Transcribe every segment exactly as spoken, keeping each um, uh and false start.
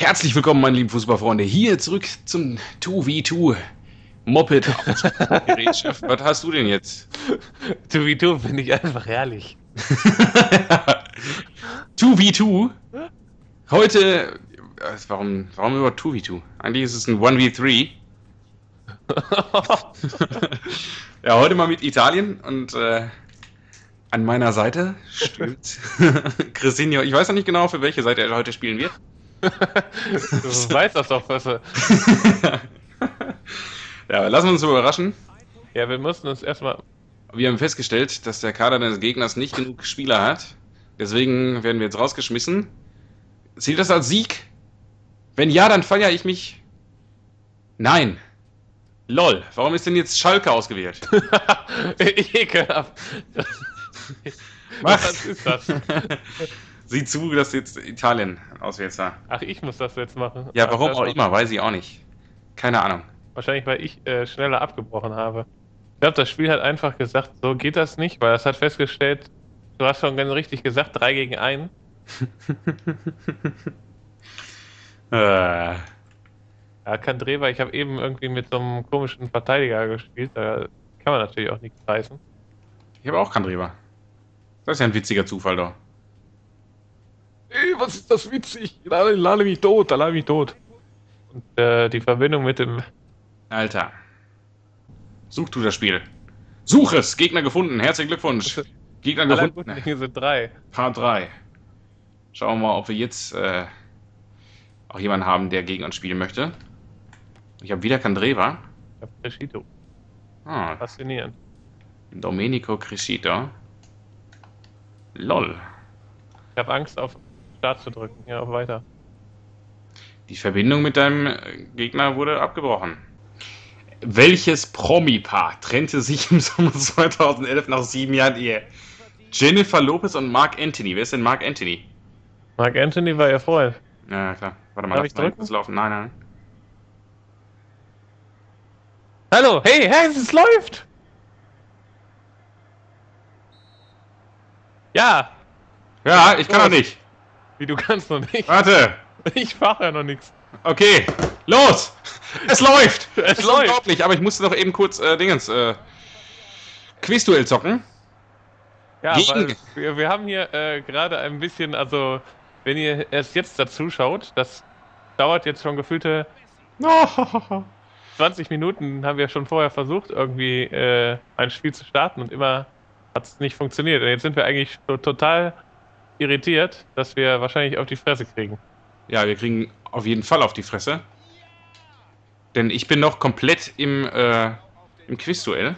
Herzlich willkommen, meine lieben Fußballfreunde. Hier zurück zum zwei gegen zwei Moped. Gerätschaft. Was hast du denn jetzt? zwei gegen zwei finde ich einfach herrlich. zwei gegen zwei? Heute. äh, Warum, warum über zwei gegen zwei? Eigentlich ist es ein eins gegen drei. Ja, heute mal mit Italien und äh, an meiner Seite steht Crisinho. Ich weiß noch nicht genau, für welche Seite er heute spielen wird. Du weißt das doch, was er... Ja, lassen wir uns überraschen. Ja, wir mussten uns erstmal... Wir haben festgestellt, dass der Kader des Gegners nicht genug Spieler hat. Deswegen werden wir jetzt rausgeschmissen. Zählt das als Sieg? Wenn ja, dann feiere ich mich. Nein. Lol, warum ist denn jetzt Schalke ausgewählt? Ekelhaft. Was? Was ist das? Sieh zu, dass jetzt Italien auswählt war. Ach, ich muss das jetzt machen. Ja, Ach, warum das auch war- immer, weiß ich auch nicht. Keine Ahnung. Wahrscheinlich, weil ich äh, schneller abgebrochen habe. Ich glaube, das Spiel hat einfach gesagt, so geht das nicht, weil es hat festgestellt, du hast schon ganz richtig gesagt, drei gegen eins. äh, Ja, Kandreva, ich habe eben irgendwie mit so einem komischen Verteidiger gespielt, da kann man natürlich auch nichts reißen. ich habe auch Kandreva. Das ist ja ein witziger Zufall doch. Ey, was ist das witzig? Lade, lade mich tot, lade mich tot. Und äh, die Verbindung mit dem... Alter. Such du das Spiel. Such es! Gegner gefunden. Herzlichen Glückwunsch. Gegner Aller gefunden. guten Dinge sind drei. Part drei. Schauen wir mal, ob wir jetzt äh, auch jemanden haben, der gegen uns spielen möchte. Ich habe wieder Kandreva. Ich hab Crescito. Ah, Faszinierend. Domenico Crescito. Lol. Ich habe Angst, auf Start zu drücken. Ja, auf Weiter. Die Verbindung mit deinem äh, Gegner wurde abgebrochen. Welches Promi-Paar trennte sich im Sommer zweitausendelf nach sieben Jahren Ehe? Jennifer Lopez und Mark Anthony. Wer ist denn Mark Anthony? Mark Anthony war ihr Freund. Ja, klar. Warte mal, Darf lass ich mal drücken? kurz laufen. Nein, nein. Hallo, hey, hey, es läuft! Ja! Ja, ich kann doch nicht. Wie, du kannst noch nicht? Warte. Ich mache ja noch nichts. Okay, los! Es läuft! Es ist läuft. Unglaublich, aber ich musste doch eben kurz äh, Dingens, äh, Quizduell zocken. Ja, Gegen- weil wir, wir haben hier äh, gerade ein bisschen, also, wenn ihr erst jetzt dazu schaut, das dauert jetzt schon gefühlte zwanzig Minuten, haben wir schon vorher versucht, irgendwie äh, ein Spiel zu starten und immer hat es nicht funktioniert. Und jetzt sind wir eigentlich so total irritiert, dass wir wahrscheinlich auf die Fresse kriegen. Ja, wir kriegen auf jeden Fall auf die Fresse. Denn ich bin noch komplett im, äh, im Quizduell.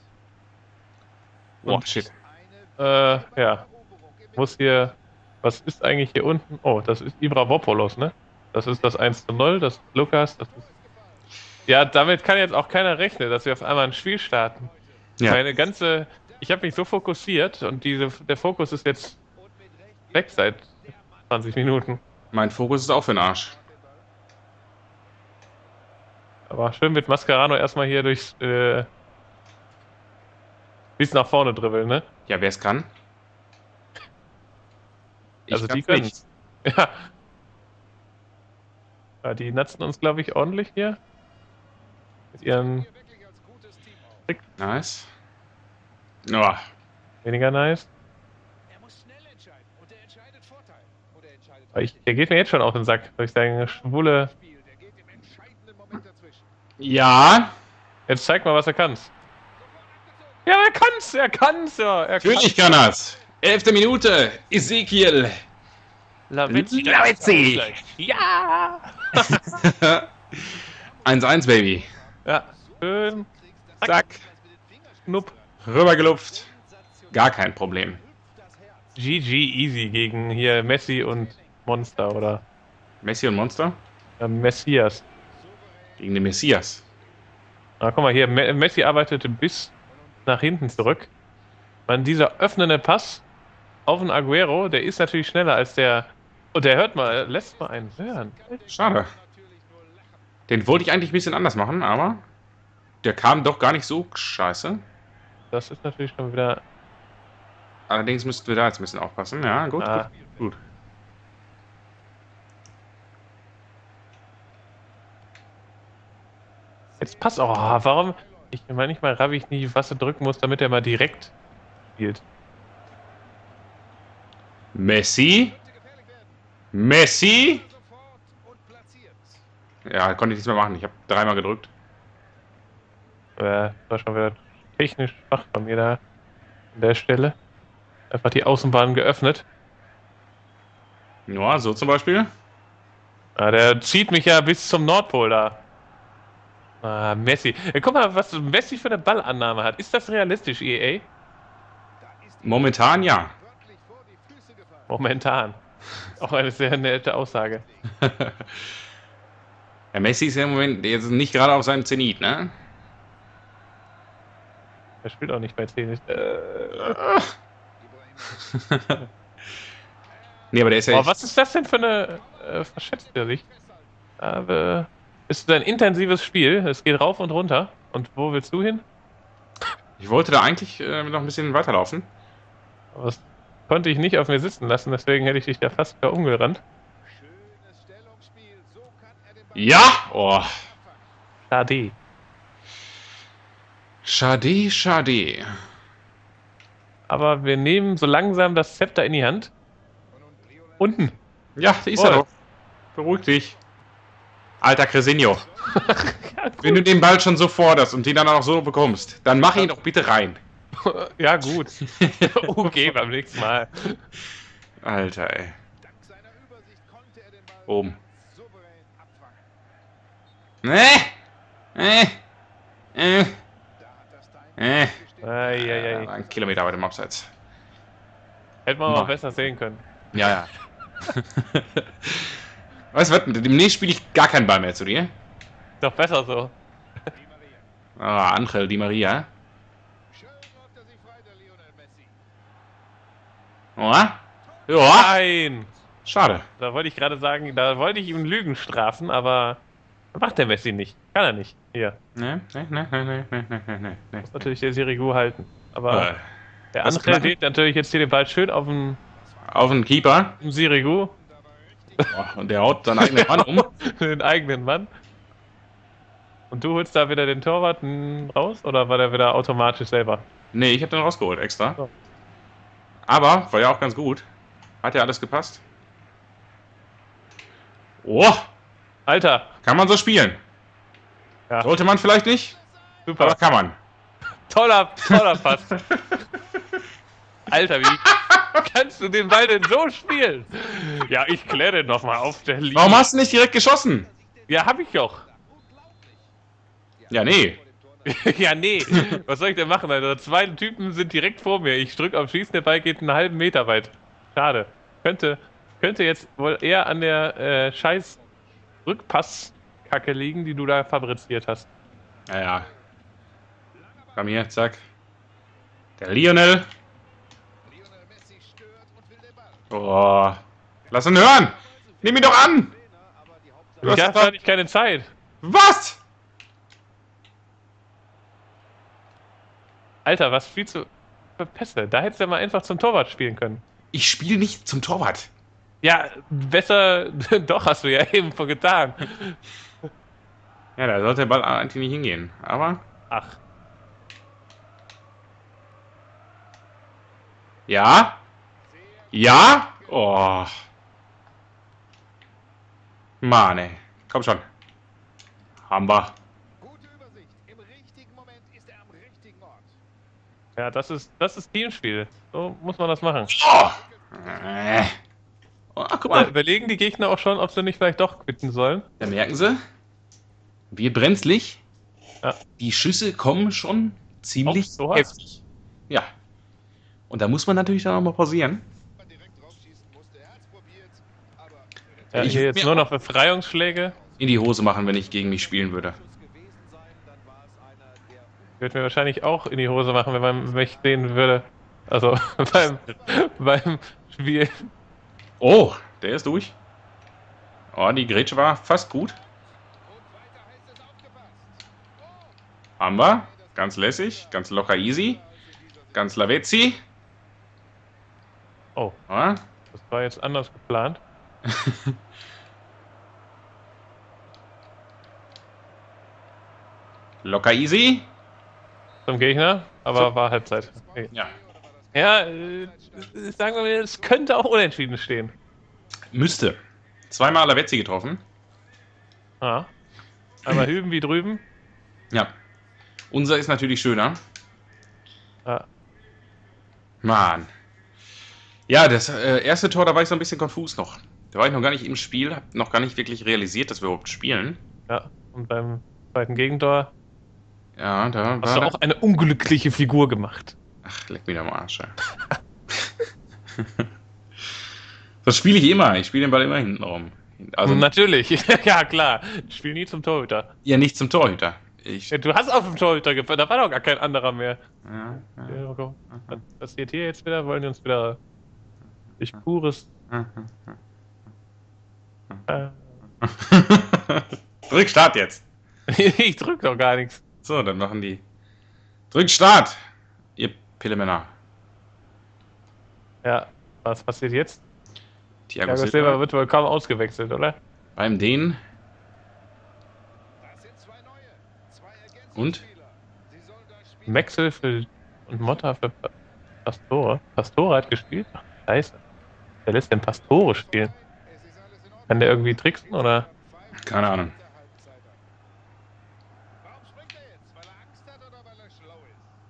Oh, Und- shit. Äh, ja. Muss hier. Was ist eigentlich hier unten? Oh, das ist Ibrahimopoulos, ne? Das ist das eins zu null, das ist Lukas, das ist. Ja, damit kann jetzt auch keiner rechnen, dass wir auf einmal ein Spiel starten. Ja. Meine ganze. Ich habe mich so fokussiert und diese, der Fokus ist jetzt weg seit zwanzig Minuten. Mein Fokus ist auch für den Arsch. Aber schön mit Mascherano erstmal hier durchs. Äh, bis nach vorne dribbeln, ne? Ja, wer es kann. Ich Also die kann's können. Ja. Ja, die natzen uns, glaube ich, ordentlich hier. Mit ihren Nice. Oh, weniger nice. Er muss schnell entscheiden und er entscheidet Vorteil. Oder entscheidet Aber ich, der geht mir jetzt schon auf den Sack, durch seine schwule. Spiel. Der geht im entscheidenden Moment dazwischen. ja, Jetzt zeig mal, was er kannst. Ja, er kann's, er kann's, ja. Er natürlich kann er's. Elfte Minute. Ezekiel. Lavezzi. Lavezzi. Ja! eins eins, Baby. Ja, schön. Zack. Knupp. Rübergelupft. Gar kein Problem. G G easy gegen hier Messi und Monster oder Messi und Monster äh, Messias. gegen den Messias. Ah, guck mal hier, Me Messi arbeitete bis nach hinten zurück. Man, dieser öffnende Pass auf den Aguero, der ist natürlich schneller als der. Und der hört mal, er lässt mal einen hören. Schade. Den wollte ich eigentlich ein bisschen anders machen, aber der kam doch gar nicht so scheiße. Das ist natürlich schon wieder. Allerdings müssten wir da jetzt ein bisschen aufpassen. Ja, gut, Ah. gut, gut. Jetzt passt auch. Oh, warum? Ich manchmal raff ich nicht, was er drücken muss, damit er mal direkt spielt. Messi. Messi. Ja, konnte ich nichts mehr machen. Ich habe dreimal gedrückt. Ja, das war schon wieder technisch schwach von mir da an der Stelle. Einfach die Außenbahn geöffnet. Ja, so zum Beispiel. Ah, der zieht mich ja bis zum Nordpol da. Ah, Messi. Ja, guck mal, was Messi für eine Ballannahme hat. Ist das realistisch, E A? Momentan ja. Momentan. Auch eine sehr nette Aussage. Ja, Messi ist ja im Moment jetzt nicht gerade auf seinem Zenit, ne? Er spielt auch nicht bei Zenit. Äh. Nee, aber der ist ja. Oh, echt- was ist das denn für eine äh, verschätzte Sicht? Aber ist ein intensives Spiel. Es geht rauf und runter. Und wo willst du hin? Ich wollte da eigentlich äh, noch ein bisschen weiterlaufen. Aber das konnte ich nicht auf mir sitzen lassen, deswegen hätte ich dich da fast wieder umgerannt. Ja! Oh. Schade. Schade, schade. Aber wir nehmen so langsam das Zepter in die Hand. Unten. Ja, da ist Oh. er doch. Beruhig dich. Alter Cresinho. Wenn du den Ball schon so forderst und den dann auch so bekommst, dann mach ihn doch bitte rein. Ja, gut. Okay, beim nächsten Mal. Alter, ey. Oben. Nee. Äh. Äh. Äh. Eieiei. Ein Kilometer weit im Abseits. Hätte man auch Mann. besser sehen können. Ja, ja. Weißt du was? Demnächst spiele ich gar keinen Ball mehr zu dir. Doch besser so. Ah, Angel Di Maria. Oh? Ja. Nein! Schade. Da wollte ich gerade sagen, da wollte ich ihm Lügen strafen, aber macht der Messi nicht. Kann er nicht. Hier. Ne, ne, ne, ne, ne, ne, ne, ne, ne. Muss natürlich der Sirigu halten. Aber Äh, der was andere machen? steht natürlich jetzt hier den Ball schön auf dem Auf den Keeper. Sirigu, Oh, und der haut seinen eigenen Mann um. den eigenen Mann. Und du holst da wieder den Torwart hm, raus oder war der wieder automatisch selber? Nee, ich hab den rausgeholt extra. So. Aber war ja auch ganz gut. Hat ja alles gepasst. Oh, Alter! kann man so spielen. Ja, Sollte man vielleicht nicht, aber super. kann man. Toller, toller Pass. Alter, wie kannst du den Ball denn so spielen? Ja, ich kläre den nochmal auf der Linie. Warum hast du nicht direkt geschossen? Ja, hab ich doch. Ja, nee. Ja, nee. Was soll ich denn machen? Also zwei Typen sind direkt vor mir. Ich drück auf Schießen, der Ball geht einen halben Meter weit. Schade. Könnte, könnte jetzt wohl eher an der äh, scheiß Rückpasskacke liegen, die du da fabriziert hast. Naja. Komm hier, zack. Der Lionel. Oh. Lass ihn hören. Nimm ihn doch an. Du hast Ich doch- hatte nicht keine Zeit. Was? Alter, was spielst du für Pässe? Da hättest du ja mal einfach zum Torwart spielen können. Ich spiele nicht zum Torwart. Ja, besser, doch, hast du ja eben vor getan. Ja, da sollte der Ball eigentlich nicht hingehen. Aber. Ach, Ja. Ja. Oh. Mann, ey. Komm schon. Haben wir. Gute Übersicht. Im richtigen Moment ist er am richtigen Ort. ja, das ist, das ist Teamspiel. So muss man das machen. Oh. Äh. Oh, guck Da mal. überlegen die Gegner auch schon, ob sie nicht vielleicht doch quitten sollen. Da merken sie. Wir brenzlig. Ja. Die Schüsse kommen schon ziemlich Auch so hart? heftig. Ja. Und da muss man natürlich dann auch mal pausieren. Man direkt draufschießen musste. Er hat's probiert, aber Ja, Ich hier würd jetzt mir nur auch- noch Befreiungsschläge. In die Hose machen, wenn ich gegen mich spielen würde. gewesen sein, dann war es einer, der Ich würde mir wahrscheinlich auch in die Hose machen, wenn man mich sehen würde. Also beim, beim Spiel. Oh, der ist durch. Oh, die Grätsche war fast gut. und weiter heißt es aufgepasst. Haben wir. Ganz lässig, ganz locker easy. Ganz Lavezzi. Oh, Ja. das war jetzt anders geplant. Locker easy. Zum Gegner, aber So. war Halbzeit. Okay. Ja. Ja, äh, sagen wir mal, es könnte auch unentschieden stehen. Müsste. Zweimal Lavezzi getroffen. Ja. Einmal hüben wie drüben. Ja. Unser ist natürlich schöner. Ja. Mann. Ja, das äh, erste Tor, da war ich so ein bisschen konfus noch. Da war ich noch gar nicht im Spiel, hab noch gar nicht wirklich realisiert, dass wir überhaupt spielen. Ja, und beim zweiten Gegentor Ja, da hast war du auch eine unglückliche Figur gemacht. Ach, leck mich am Arsch. Ja. Das spiele ich immer. Ich spiele den Ball immer hinten rum. Also Natürlich, ja klar. Ich spiele nie zum Torhüter. ja, nicht zum Torhüter. Ich, Ja, du hast auf dem Torhüter gefallen, da war doch gar kein anderer mehr. ja, ja, Ja, komm. Was passiert hier jetzt wieder? Wollen die uns wieder durch pures. Äh, Drück Start jetzt. ich drück doch gar nichts. So, dann machen die. Drück Start, ihr Pillemänner. Ja, was passiert jetzt? Thiago Thiago Silva Silva wird wohl kaum ausgewechselt, oder? beim Dehnen. Das sind zwei neue. Zwei Und? Ergänzungsspieler. Sie sollen das Spiel Maxel für und Motta für Pa- Pastore. Pastore hat gespielt? Ach, scheiße. Wer lässt denn Pastore spielen? Es ist alles in Ordnung. Kann der irgendwie tricksen oder? Keine Ahnung. Warum springt er jetzt? Weil er Angst hat oder weil er schlau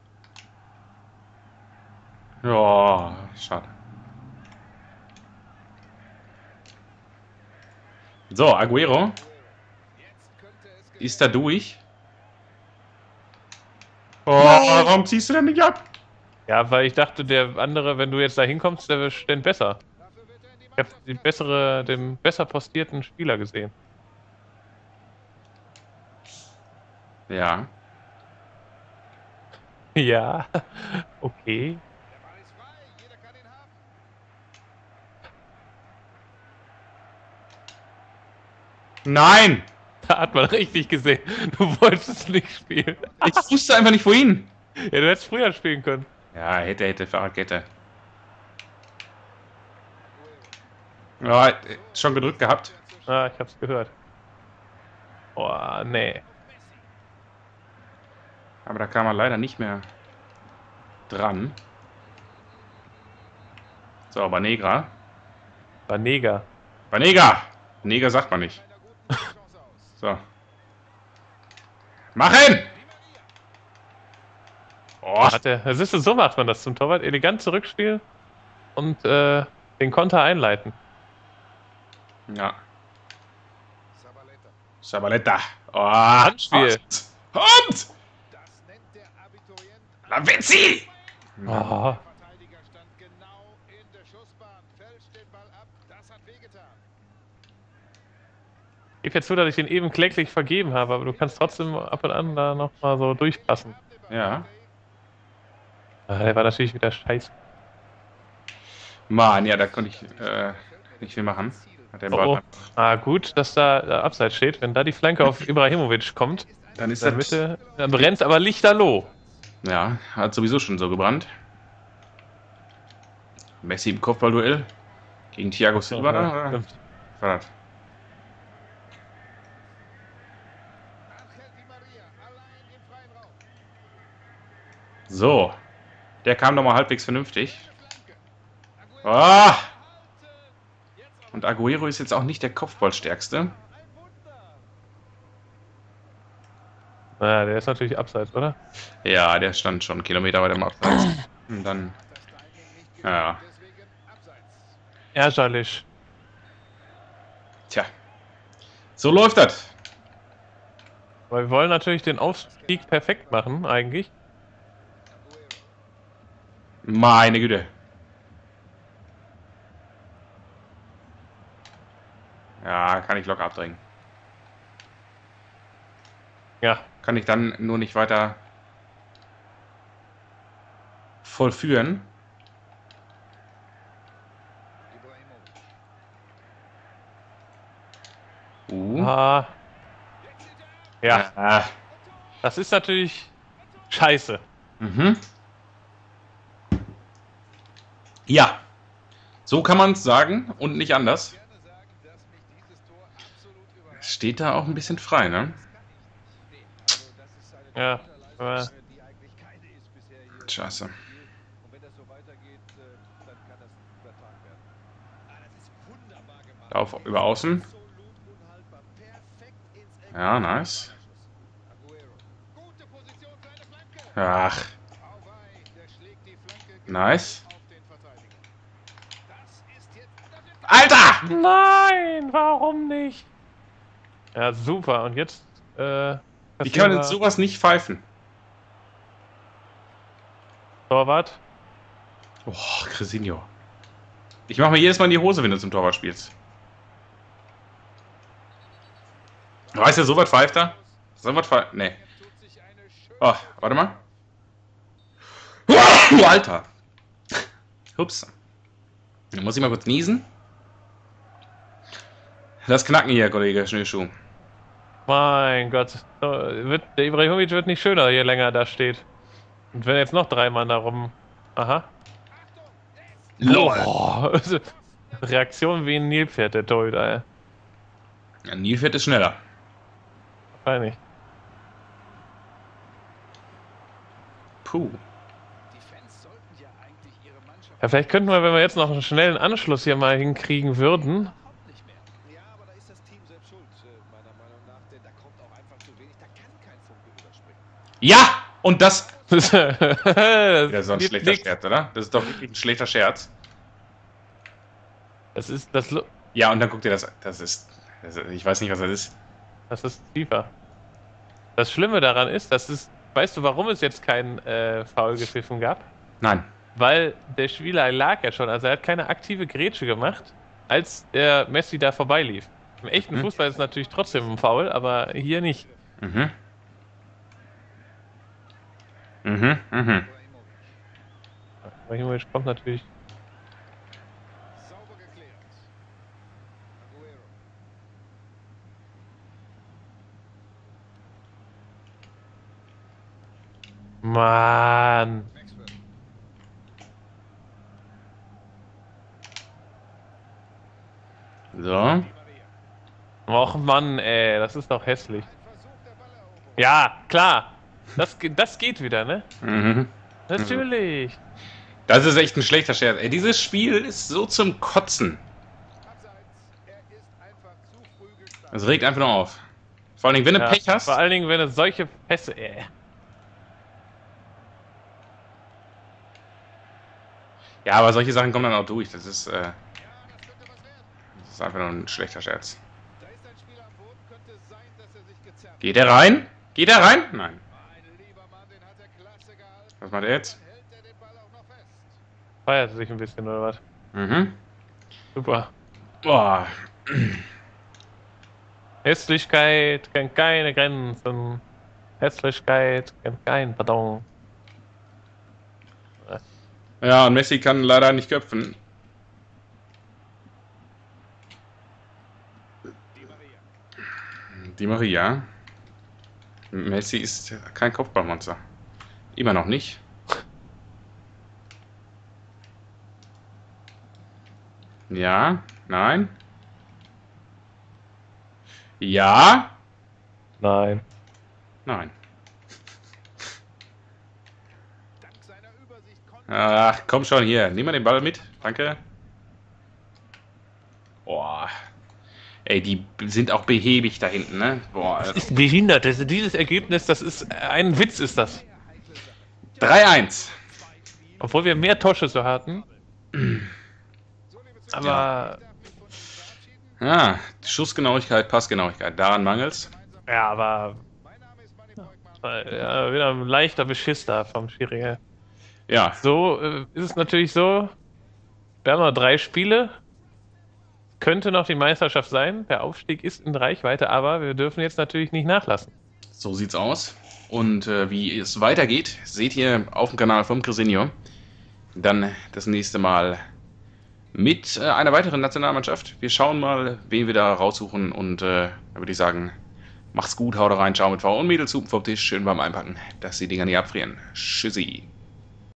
ist? Ja, schade. So, Aguero Jetzt könnte es ist da durch. Oh, warum ziehst du denn nicht ab? Ja, weil ich dachte, der andere, wenn du jetzt da hinkommst, der steht besser. Dafür wird er in die Ich habe Mannschaft die bessere, den besser postierten Spieler gesehen. Ja. Ja, okay. Der Ball ist frei. Jeder kann ihn haben. Nein! Da hat man richtig gesehen. Du wolltest nicht spielen. Ich wusste einfach nicht wohin. Ja, du hättest früher spielen können. Ja, hätte, hätte, Fahrradkette. Ja, schon gedrückt gehabt. Ah, ich hab's gehört. Boah, nee. Aber da kam er leider nicht mehr dran. So, Banega. Banega. Banega! Neger sagt man nicht. So. Machen! Oh, Hat der, das ist, so macht man das zum Torwart. Elegant zurückspielen und äh, den Konter einleiten. ja. Sabaleta. Sabaletta. Oh, Handspiel. Und! Und! Das nennt der Abiturient. Lavezzi! Oh. Der Verteidiger stand genau in der Schussbahn. Fälscht den Ball ab. Das hat wehgetan. Ich gebe jetzt zu, dass ich den eben kläglich vergeben habe, aber du kannst trotzdem ab und an da nochmal so durchpassen. Ja. Ah, der war natürlich wieder scheiße. Mann, ja, da konnte ich äh, nicht viel machen. Hat den Oh, Ball oh. Ah, gut, dass da, da abseits steht. Wenn da die Flanke auf Ibrahimovic kommt, Dann ist in der das. Mitte, dann brennt aber lichterloh. Ja, hat sowieso schon so gebrannt. Messi im Kopfballduell gegen Thiago Silva. Ja, oder? stimmt. Was war das? Angel Di Maria allein im freien Raum. So. Der kam nochmal halbwegs vernünftig. Flanke. Ah! Halten. Jetzt auch Und Aguero ist jetzt auch nicht der Kopfballstärkste. ein Wunder. Naja, der ist natürlich abseits, oder? Ja, der stand schon einen Kilometer weiter im Abseits. Und dann. Das Timing nicht gut. Ja. Deswegen abseits. Ärgerlich. Tja. So läuft das. Weil wir wollen natürlich den Aufstieg perfekt machen, eigentlich. Meine Güte. Ja, kann ich locker abdrängen. Ja, Kann ich dann nur nicht weiter vollführen. Ibrahimovic. Uh. ah, ja, Ah. das ist natürlich scheiße. Mhm. Ja. So kann man es sagen und nicht anders. Gerne sagen, dass mich dieses Tor absolut überrascht. Steht da auch ein bisschen frei, ne? Also, das ist eine Ja, aber die eigentlich keine ist bisher hier. Scheiße. Und wenn das so weitergeht, äh, dann kann das übertragen werden. Ah, das ist wunderbar gemacht. Auf, über Außen. Absolut unhaltbar. Perfekt ins Eck. Ja, nice. Aguero. Gute Position für eine Flanke. Ach, Auwei, der schlägt die Flanke nice. auf den Verteidiger. Das ist jetzt... Das ist Alter! nein, warum nicht? Ja, super. Und jetzt, äh, Wie kann man denn wir sowas nicht pfeifen? Torwart. Oh, Crisinho. Ich mache mir jedes Mal in die Hose, wenn du zum Torwart spielst. Weißt du, so was pfeift er? So was pfeift... Nee. tut sich eine schöne... Oh, warte mal. Oh, Alter. Ups. Dann muss ich mal kurz niesen. Das Knacken hier, Kollege Schnellschuh. Mein Gott. So, Wird, der Ibrahimovic wird nicht schöner, je länger da steht. Und wenn jetzt noch drei Mann da rum. Aha. LOL. Oh, Reaktion wie ein Nilpferd, der Torhüter, ey. Ja, Nilpferd ist schneller. Wahrscheinlich. Puh. Die Fans sollten ja eigentlich ihre Mannschaft... Ja, vielleicht könnten wir, wenn wir jetzt noch einen schnellen Anschluss hier mal hinkriegen würden. Überhaupt nicht mehr. Ja, aber da ist das Team selbst schuld, äh, meiner Meinung nach. Denn da kommt auch einfach zu wenig. Da kann kein Funke überspringen. Ja! Und das... das Ja, so ein gibt schlechter nix. Scherz, oder? Das ist doch wirklich ein schlechter Scherz. Das ist das, Lu- Ja, und dann guck dir das... Das ist... Das ist ich weiß nicht, was das ist. das ist tiefer. Das Schlimme daran ist, dass es. Weißt du, warum es jetzt kein äh, Foul gepfiffen gab? Nein. Weil der Spieler lag ja schon, also er hat keine aktive Grätsche gemacht, als der Messi da vorbeilief. Im echten Mhm. Fußball ist es natürlich trotzdem ein Foul, aber hier nicht. Mhm. Mhm, mhm. Ibrahimovic kommt natürlich. Sauber geklärt. Aguero. Mann. Maxwell. So. Di Maria. Och Mann, ey, das ist doch hässlich. Ein Versuch der Balleroberung. Ja, klar. Das, ge- das geht wieder, ne? Mhm. Natürlich. Das ist echt ein schlechter Scherz. Ey, dieses Spiel ist so zum Kotzen. Abseits. Er ist einfach zu früh gestartet. Es regt einfach nur auf. Vor allen Dingen, wenn du Ja, Pech hast. vor allen Dingen, wenn es solche Pässe. Äh. Ja, aber solche Sachen kommen dann auch durch. Das ist, äh, Ja, das könnte was werden. das ist einfach nur ein schlechter Scherz. Da ist ein Spieler am Boden. Könnte es sein, dass er sich gezerrt hat. Geht er rein? Geht er rein? Nein. Ein lieber Mann, den hat er klasse gehalten. Was macht er jetzt? Dann hält er den Ball auch noch fest. Feiert sich ein bisschen oder was? Mhm. Super. Boah. Hässlichkeit kennt keine Grenzen. Hässlichkeit kennt kein Pardon. Ja, und Messi kann leider nicht köpfen. Di Maria. Die Maria. Messi ist kein Kopfballmonster. Immer noch nicht. Ja, nein. Ja, Nein. nein. Dank seiner Übersicht konnte Ach, komm schon hier. Nimm mal den Ball mit. Danke. Boah. Ey, die sind auch behäbig da hinten, ne? Boah. Das ist behindert. Also dieses Ergebnis, das ist ein Witz, ist das. drei eins. Obwohl wir mehr Torschüsse hatten. so, liebe Zuschauer, Aber. ich darf mich von Ihnen verabschieden. Ja, Schussgenauigkeit, Passgenauigkeit. Daran mangelt's. Ja, aber. Mein Name ist Manny Beugmann. äh, Ja, wieder ein leichter Beschiss da vom Schiri. Ja, So äh, ist es natürlich so. Wir haben noch drei Spiele. Könnte noch die Meisterschaft sein. Der Aufstieg ist in Reichweite, aber wir dürfen jetzt natürlich nicht nachlassen. so sieht's aus. Und äh, wie es weitergeht, seht ihr auf dem Kanal vom Crisinho. Dann das nächste Mal mit äh, einer weiteren Nationalmannschaft. Wir schauen mal, wen wir da raussuchen. Und äh, da würde ich sagen, macht's gut, haut rein, ciao mit V und Mädels, Suppen vom Tisch, schön beim Einpacken, dass die Dinger nicht abfrieren. Tschüssi.